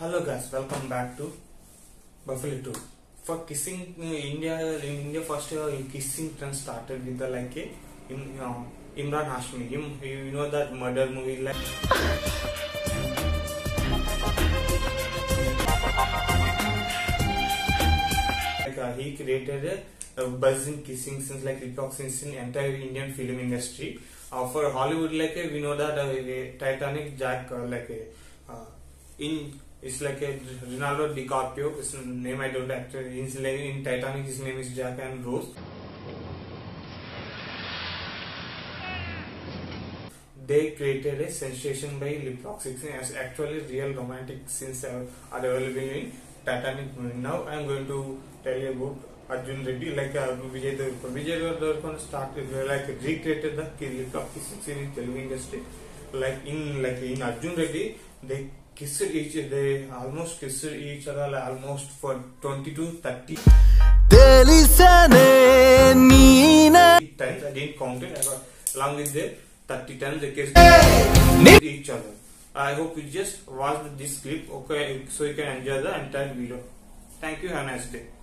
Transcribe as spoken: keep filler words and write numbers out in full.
Hello guys, welcome back to Buffalo two. For kissing, uh, India in India first uh, kissing trend started with the like a in uh, Imran Hashmi. Him, you know that murder movie like. Like uh, he created a, a buzz in kissing since like TikTok since in entire Indian film industry. Uh, for Hollywood, like uh, we know that uh, Titanic Jack uh, like a, uh, in it's like a Leonardo DiCaprio. His name I don't actually. He's like in Titanic. His name is Jack and Rose. They created a sensation by lip lock sixteen as actually real romantic scenes are available in Titanic movie. Now I am going to tell you about Arjun Reddy. Like uh, Vijay Deverakonda. Vijay Deverakonda started like recreated the lip lock kissing scene in Telugu industry. Like in like in Arjun Reddy, they kissed each they almost kissed each other like almost for twenty to thirty times. I didn't count it. I got along with the thirty times they kissed each other. I hope you just watch this clip, okay, so you can enjoy the entire video. Thank you. Have a nice day.